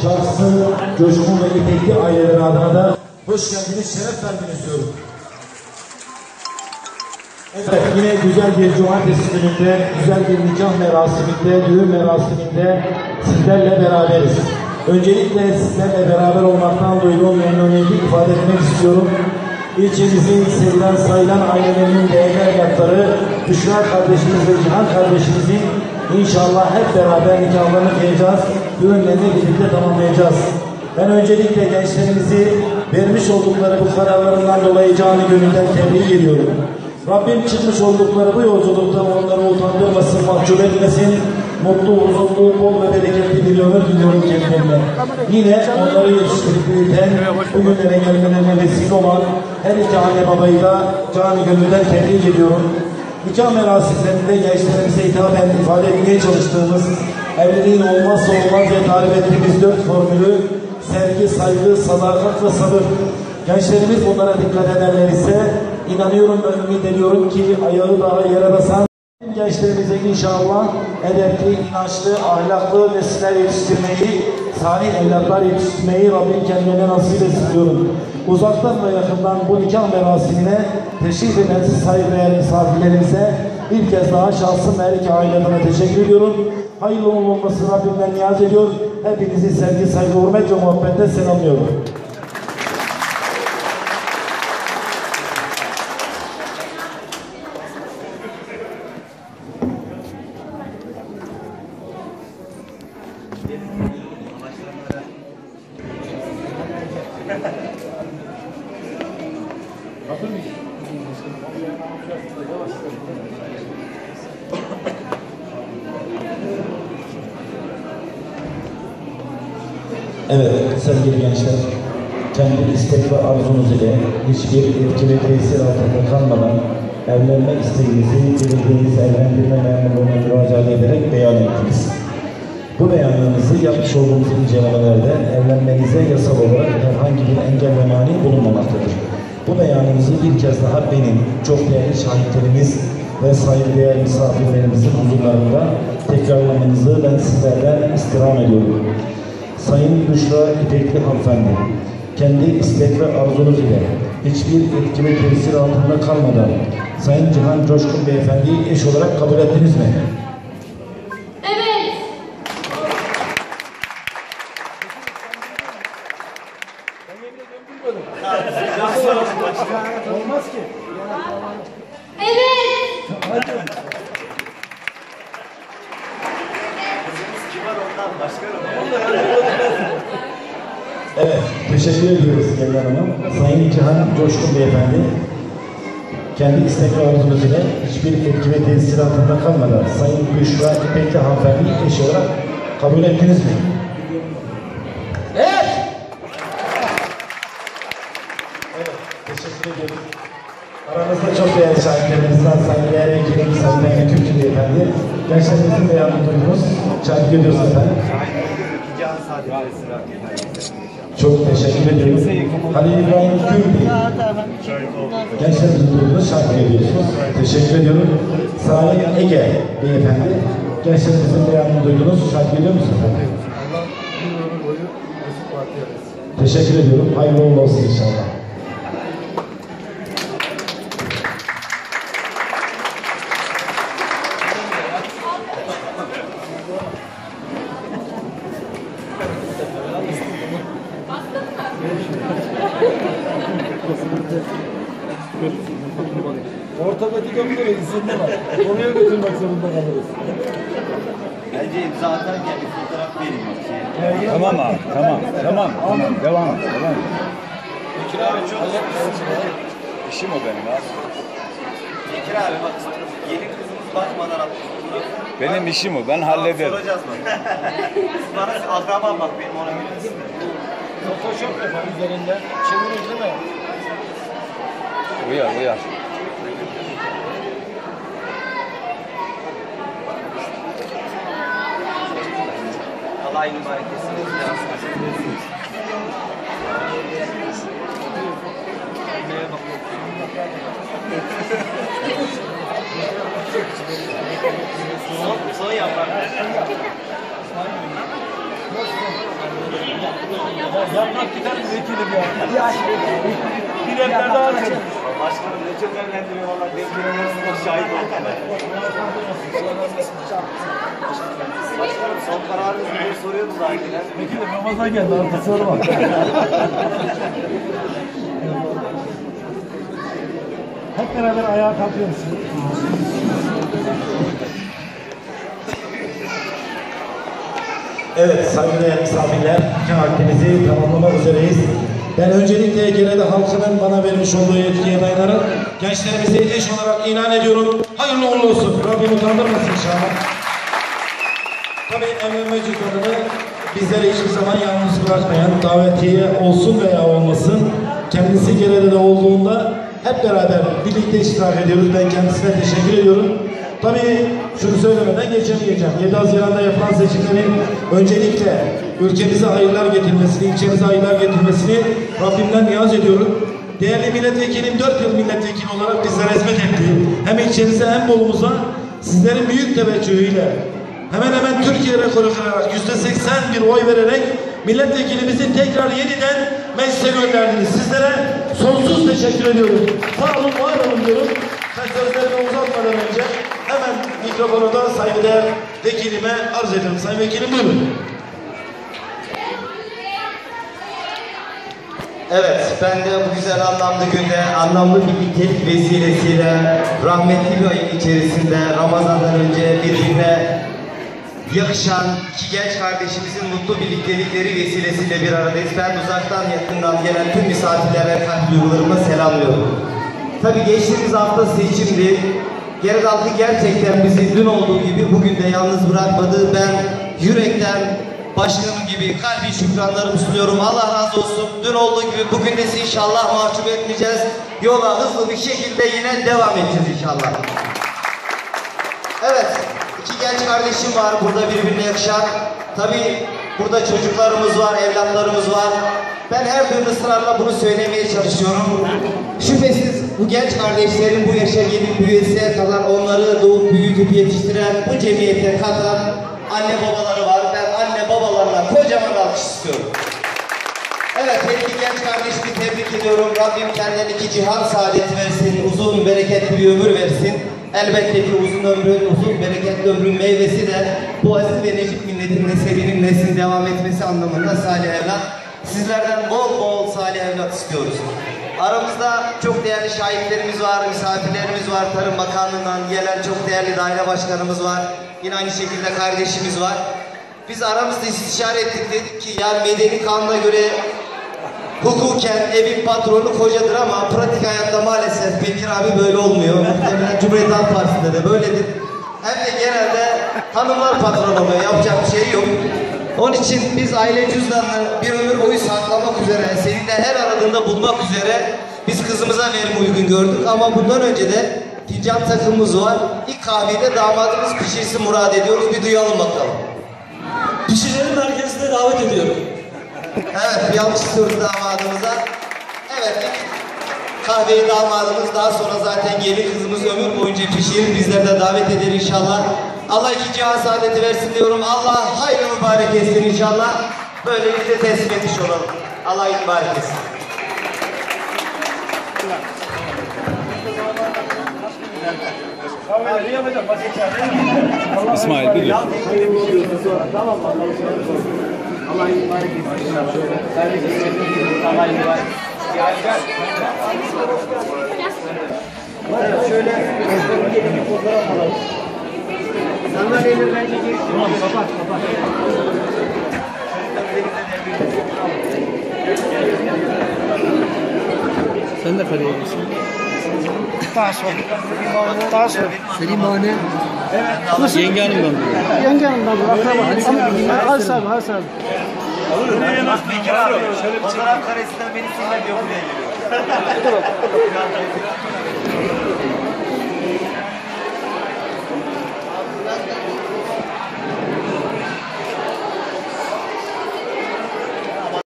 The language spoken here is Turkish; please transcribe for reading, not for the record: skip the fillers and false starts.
şahsı Coşkun ve İpekli aileleri adına da hoş geldiniz, şeref verdiniz diyorum. Evet, yine güzel bir cumartesi gününde, güzel bir nikah merasiminde, düğün merasiminde sizlerle beraberiz. Öncelikle sizlerle beraber olmaktan duyduğum memnuniyeti ifade etmek istiyorum. İlçemizin sevilen sayılan ailelerinin değerli evlatları Büşra kardeşimiz ve Cihan kardeşimizin inşallah hep beraber nikahlarını kıyacağız, düğünlerini birlikte tamamlayacağız. Ben öncelikle gençlerimizi vermiş oldukları bu kararlarından dolayı canı gönülden tebrik ediyorum. Rabbim çıkmış oldukları bu yolculukta onları utandırmasın, mahcup etmesin, mutlu, huzurlu, bol ve bereketli bir ömür diliyorum kendilerine. Yine onları yetiştirip büyüten, bugünlere gelmelerine vesile olan her iki anne babayı da canı gönülden tebrik ediyorum. Nikah merasimlerinde gençlerimize hitaben ifade etmeye çalıştığımız evliliğin olmazsa olmaz ve tarif ettiğimiz 4 formülü sevgi, saygı, sadakat ve sabır. Gençlerimiz bunlara dikkat ederler ise inanıyorum ve ümit ediyorum ki ayağı daha yere basan gençlerimize inşallah edepli, inançlı, ahlaklı nesiller yetiştirmeyi, salih evlatlar yetiştirmeyi Rabbim kendine nasip etsin diyorum. Uzaktan ve yakından bu nikah merasimine teşrif eden saygıdeğer misafirlerimize bir kez daha şahsım ve her iki ailelerine teşekkür ediyorum. Hayırlı olmasını Rabbimden niyaz ediyor. Hepinizi sevgi, saygı, hürmet ve muhabbetle selamlıyorum. Evet sevgili gençler, kendi istek ve arzunuz ile hiçbir etki ve tesir altında kalmadan evlenme isteğinizi belediyeyi evlendirme memurluğuna müracaat ederek beyan ettiniz. Bu beyanınızı yapmış olduğumuz incelemelerde evlenmenize yasal olarak herhangi bir engel ve mani bulunmamaktadır. Bu beyanımızı bir kez daha benim çok değerli şahitlerimiz ve saygıdeğer misafirlerimizin huzurlarında tekrarlamanızı ben sizlerden istirham ediyorum. Sayın Büşra İpekli hanımefendi, kendi istek ve arzunuz ile hiçbir etki ve tesir altında kalmadan Sayın Cihan Coşkun beyefendiyi eş olarak kabul ettiniz mi? Evet. Olmaz ki. Evet. Evet, teşekkür ediyoruz Gelin Hanım'a. Sayın Cihan Coşkun beyefendi, kendi istek ve arzunuz ile hiçbir etki ve tesir altında kalmadan Sayın Büşra İpekli hanımefendiyi eş olarak kabul ettiniz mi? Evet. Evet, teşekkür ediyorum. Aramızda çok değerli şahitlerimizden saygıdeğer ekibimiz Sayın Türkçü beyefendi. Gençlerimizin beyanını duydunuz. Şahit ediyoruz efendim. Çok teşekkür ediyoruz. Halil İbrahim Gülbey. Gençlerimizin duydunuz. Şahit ediyorsunuz. Teşekkür ediyorum. Salih Ege beyefendi. Gençlerimizin beyanını duydunuz. Şahit ediyor musunuz efendim? Teşekkür ediyorum. Hayırlı uğurlu olsun inşallah. Ortadaki doktora izinli var. Oraya götürmek zorunda kalırız. Bence imza atarken bir fotoğraf vereyim. Tamam abi, tamam. Devam et. Bekir abi çok İşim o benim abi. Bekir abi bak, yeni kızımız bakmadan attı. Benim işim o, ben hallederim. Soracağız mı? Bana akrabam bak, benim ona bilirsin. Photoshop yapar üzerinde. Çevirir değil mi? Uyar. Allah aynı mübarek etsin. Son yapar. Yaprak gidelim vekilim ya. Bir evler daha açalım. Başkanım ne çok evlendiriyor valla. Devletin arasında şahit oldum ben. Başkanım son kararınızı diye soruyordu zaten. Vekilim Ramazan geldi artık sorma. Hep beraber ayağa kalkıyoruz. Evet, saygıdeğer misafirler, vaktimizi tamamlamak üzereyiz. Ben öncelikle Gerede halkının bana vermiş olduğu yetkiye dayanarak gençlerimizi eş olarak ilan ediyorum. Hayırlı uğurlu olsun. Rabbim utandırmasın inşallah. Tabii evlenme cüzdanını bizleri hiçbir zaman yalnız bırakmayan, davetiye olsun veya olmasın, kendisi Gerede'de olduğunda hep beraber birlikte iştirak ediyoruz. Ben kendisine teşekkür ediyorum. Tabii şunu söylemeden geçemeyeceğim. 7 Haziran'da yapılan seçimlerin öncelikle ülkemize hayırlar getirmesini, ilçemize hayırlar getirmesini Rabbimden niyaz ediyorum. Değerli milletvekilim 4 yıl milletvekili olarak bizlere hizmet etti. Hem ilçemize hem Bolu'muza sizlerin büyük teveccühüyle hemen hemen Türkiye rekoru kırarak %81 oy vererek milletvekilimizi tekrar yeniden meclise gönderdiniz. Sizlere sonsuz teşekkür ediyorum. Sağ olun, var olun diyorum. Ben sözlerimi uzatmadan önce hemen mikrofonu da saygıdeğer vekilime arz ediyorum. Sayın Vekilim buyurun. Evet, ben de bu güzel anlamlı günde, anlamlı bir birliktelik vesilesiyle rahmetli bir ayın içerisinde Ramazan'dan önce birbirine yakışan iki genç kardeşimizin mutlu birliktelikleri vesilesiyle bir aradayız. Ben uzaktan yakından gelen tüm misafirlere kalp duygularımla selamlıyorum. Tabii geçtiğimiz hafta seçimdi. Gerede halkı gerçekten bizi dün olduğu gibi bugün de yalnız bırakmadı. Ben yürekten başkanım gibi kalbi şükranlarımı sunuyorum. Allah razı olsun. Dün olduğu gibi bugün de sizi inşallah mahcup etmeyeceğiz. Yola hızlı bir şekilde yine devam edeceğiz inşallah. Evet, iki genç kardeşim var burada birbirine yakışan. Tabii burada çocuklarımız var, evlatlarımız var. Ben her gün ısrarla bunu söylemeye çalışıyorum. Şüphesiz bu genç kardeşlerin bu yaşa gelip büyüyesiye kadar onları doğup büyütüp yetiştiren, bu cemiyete katan anne babaları var. Ben anne babalarına kocaman alkış istiyorum. Evet, her iki genç kardeşimi tebrik ediyorum. Rabbim kendilerine iki cihan saadeti versin, uzun bereketli bir ömür versin. Elbette ki uzun ömrün, uzun bereketli ömrün meyvesi de bu aziz ve necip milletin nesebinin neslin devam etmesi anlamında salih evlat. Sizlerden bol bol salih evlat istiyoruz. Aramızda çok değerli şahitlerimiz var, misafirlerimiz var. Tarım Bakanlığı'ndan gelen çok değerli daire başkanımız var. Yine aynı şekilde kardeşimiz var. Biz aramızda istişare ettik, dedik ki ya medeni kanuna göre hukuken evin patronu kocadır ama pratik hayatta maalesef Bekir abi böyle olmuyor. Muhtemelen Cumhuriyet Halk Partisi'nde de böyledir. Hem de genelde hanımlar patron oluyor, yapacak bir şey yok. Onun için biz aile cüzdanını bir ömür boyu saklamak üzere, senin de her aradığında bulmak üzere biz kızımıza verim uygun gördük. Ama bundan önce de fincan takımımız var. İlk kahveyi de damadımız pişirsin murad ediyoruz. Bir duyalım bakalım. Pişirelim merkezine davet ediyorum. Evet, bir alkış istiyoruz damadımıza. Evet, kahveyi damadımız, daha sonra zaten gelin kızımız ömür boyunca pişirir. Bizler de davet eder inşallah. Allah iki cihan saadeti versin diyorum. Allah hayırlı mübarek etsin inşallah. Böylelikle teslim etmiş olalım. Allah mübarek etsin. İsmail bir dur. Allah iman etsin inşallah. Allah iman etsin. Gel gel. Şöyle gelin bir fotoğraf alalım. Sandalyeleri bence geçsin. Tamam, kapat. Sen de kaleye gitsin. Daha sonra. Selimane. Nasıl? Yenge hanımdan diyor. Yenge hanımdan diyor. Akraba. Halis abi. Bekir abi. Fotoğraf karesinden beni silme diyor buraya geliyor.